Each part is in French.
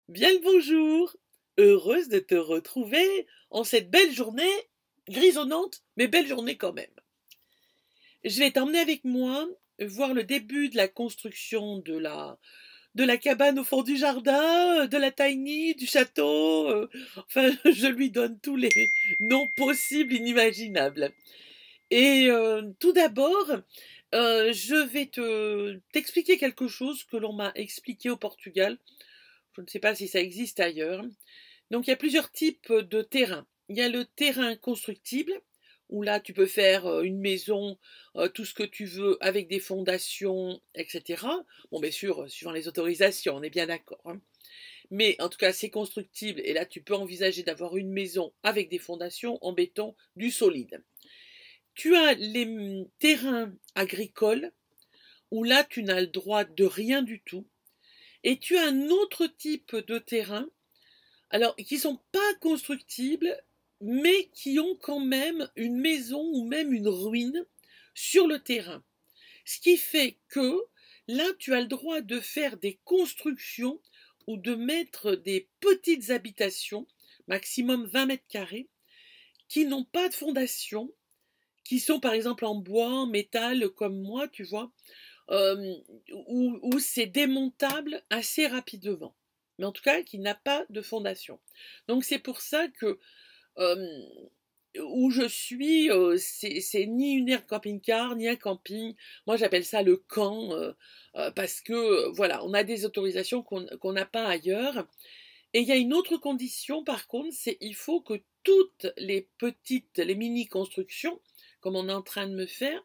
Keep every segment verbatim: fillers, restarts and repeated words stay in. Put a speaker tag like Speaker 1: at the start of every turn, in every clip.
Speaker 1: Bien le bonjour! Heureuse de te retrouver en cette belle journée, grisonnante, mais belle journée quand même. Je vais t'emmener avec moi voir le début de la construction de la de la cabane au fond du jardin, de la tiny, du château, heu, enfin je lui donne tous les noms possibles, inimaginables. Et heu, tout d'abord, heu, je vais te t'expliquer quelque chose que l'on m'a expliqué au Portugal. Je ne sais pas si ça existe ailleurs. Donc il y a plusieurs types de terrains. Il y a le terrain constructible, où là tu peux faire euh, une maison, euh, tout ce que tu veux, avec des fondations, et cetera. Bon, bien sûr, euh, suivant les autorisations, on est bien d'accord, hein. Mais en tout cas, c'est constructible, et là tu peux envisager d'avoir une maison avec des fondations en béton, du solide. Tu as les mm, terrains agricoles, où là tu n'as le droit de rien du tout. Et tu as un autre type de terrain, alors qui ne sont pas constructibles, mais qui ont quand même une maison ou même une ruine sur le terrain. Ce qui fait que là, tu as le droit de faire des constructions ou de mettre des petites habitations, maximum vingt mètres carrés, qui n'ont pas de fondation, qui sont par exemple en bois, en métal, comme moi, tu vois, euh, où, où c'est démontable assez rapidement. Mais en tout cas, qui n'a pas de fondation. Donc c'est pour ça que euh, où je suis, euh, c'est c'est ni une aire camping-car, ni un camping. Moi, j'appelle ça le camp, euh, euh, parce que, euh, voilà, on a des autorisations qu'on qu'on n'a pas ailleurs. Et il y a une autre condition, par contre, c'est il faut que toutes les petites, les mini-constructions, comme on est en train de me faire,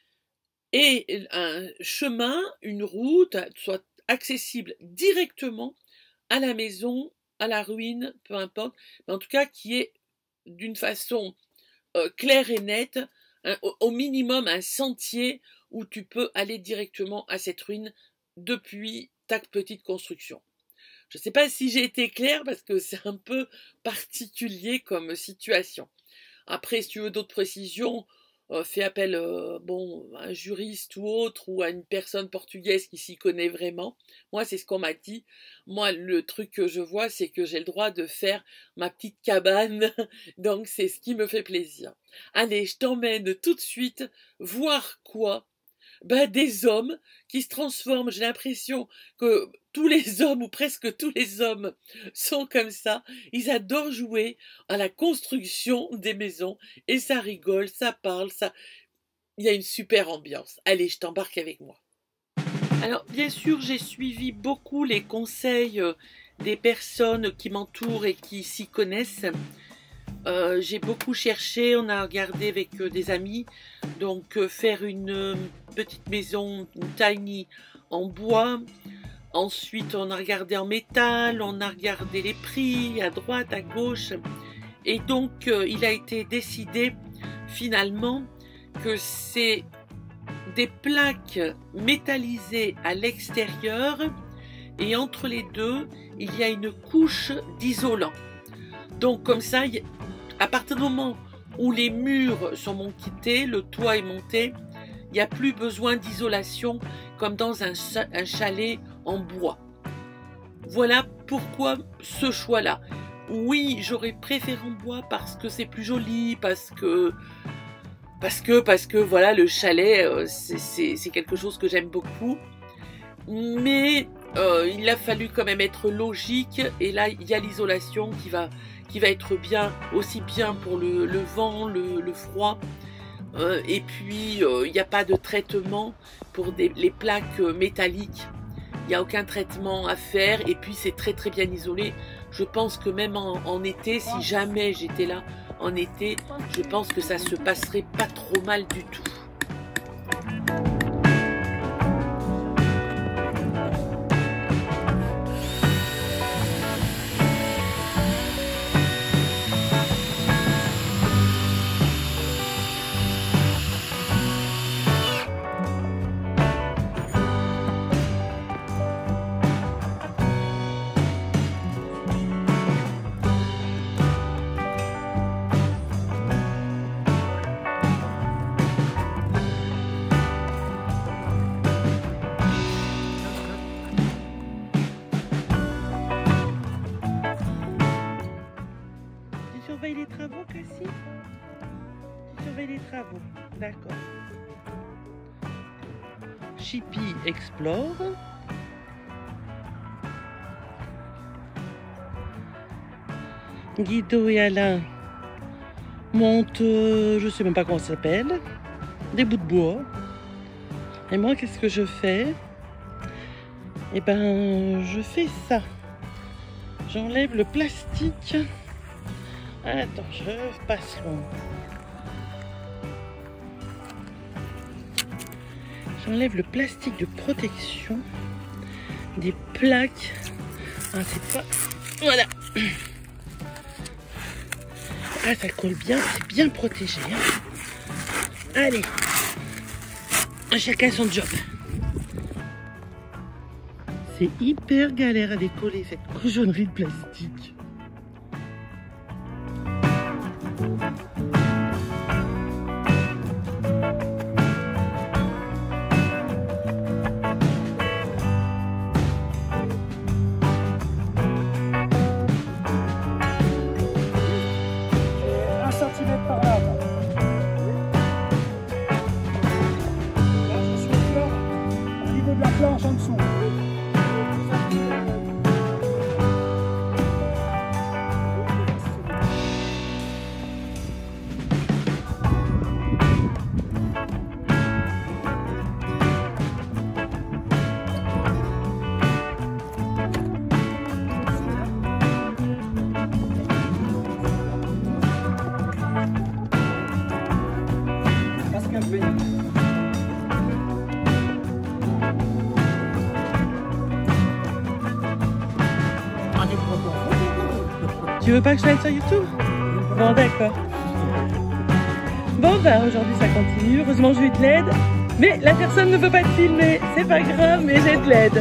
Speaker 1: aient un chemin, une route, soit accessible directement à la maison, à la ruine, peu importe, mais en tout cas qui est d'une façon euh, claire et nette, un, au, au minimum un sentier où tu peux aller directement à cette ruine depuis ta petite construction. Je ne sais pas si j'ai été claire parce que c'est un peu particulier comme situation. Après, si tu veux d'autres précisions, euh, fais appel euh, bon, à un juriste ou autre, ou à une personne portugaise qui s'y connaît vraiment. Moi, c'est ce qu'on m'a dit. Moi, le truc que je vois, c'est que j'ai le droit de faire ma petite cabane, donc c'est ce qui me fait plaisir. Allez, je t'emmène tout de suite voir quoi? Ben, des hommes qui se transforment. J'ai l'impression que tous les hommes, ou presque tous les hommes, sont comme ça. Ils adorent jouer à la construction des maisons, et ça rigole, ça parle, ça. Il y a une super ambiance. Allez, je t'embarque avec moi. Alors, bien sûr, j'ai suivi beaucoup les conseils euh, des personnes qui m'entourent et qui s'y connaissent. Euh, j'ai beaucoup cherché, on a regardé avec euh, des amis, donc euh, faire une euh, petite maison, une tiny en bois. Ensuite, on a regardé en métal, on a regardé les prix à droite, à gauche. Et donc, euh, il a été décidé finalement que c'est des plaques métallisées à l'extérieur, et entre les deux, il y a une couche d'isolant. Donc comme ça, à partir du moment où les murs sont montés, le toit est monté, il n'y a plus besoin d'isolation comme dans un, un chalet en bois. Voilà pourquoi ce choix-là. Oui, j'aurais préféré en bois parce que c'est plus joli, parce que parce que parce que voilà, le chalet c'est quelque chose que j'aime beaucoup. Mais euh, il a fallu quand même être logique, et là il y a l'isolation qui va qui va être bien, aussi bien pour le, le vent, le, le froid, euh, et puis euh, il n'y a pas de traitement pour des, les plaques métalliques, il n'y a aucun traitement à faire, et puis c'est très très bien isolé. Je pense que même en, en été, si jamais j'étais là en été, je pense que ça se passerait pas trop mal du tout. surveilles les travaux, Cassie? Tu surveilles les travaux, d'accord. Chippy explore. Guido et Alain montent, euh, je sais même pas comment ça s'appelle, des bouts de bois. Et moi, qu'est-ce que je fais? Eh ben, je fais ça. J'enlève le plastique. Attends, je passe loin. J'enlève le plastique de protection des plaques. Ah, c'est pas... Voilà. Ah, ça colle bien, c'est bien protégé. Hein. Allez. Chacun son job. C'est hyper galère à décoller cette cochonnerie de plastique.
Speaker 2: un centimètre par là. Là, je suis là, au niveau de la planche en dessous.
Speaker 1: Tu veux pas que je l'aille sur YouTube? Bon, d'accord. Bon, bah aujourd'hui ça continue. Heureusement, j'ai eu de l'aide. Mais la personne ne veut pas te filmer. C'est pas grave, mais j'ai de l'aide.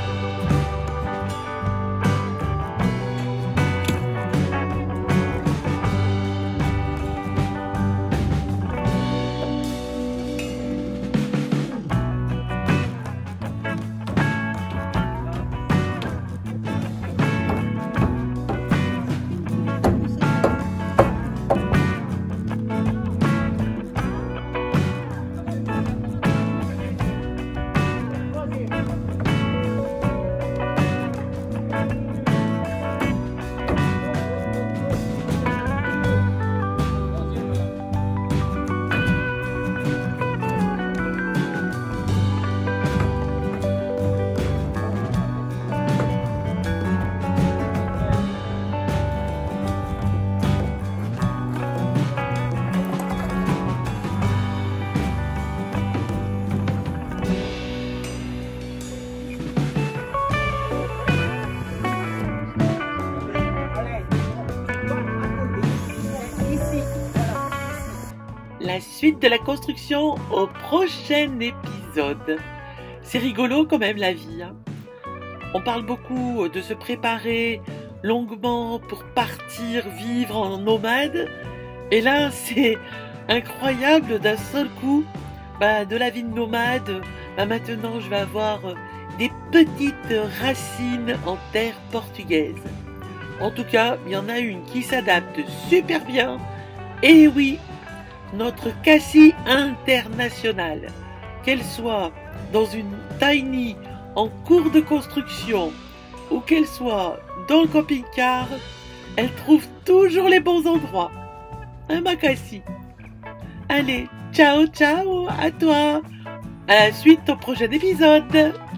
Speaker 1: La suite de la construction au prochain épisode. C'est rigolo quand même la vie. Hein. On parle beaucoup de se préparer longuement pour partir vivre en nomade. Et là, c'est incroyable d'un seul coup. Bah, de la vie de nomade, bah, maintenant je vais avoir des petites racines en terre portugaise. En tout cas, il y en a une qui s'adapte super bien. Et oui, notre Cassie internationale, qu'elle soit dans une tiny en cours de construction ou qu'elle soit dans le camping-car, elle trouve toujours les bons endroits. Hein, ma Cassie? Allez, ciao ciao à toi. À la suite au prochain épisode.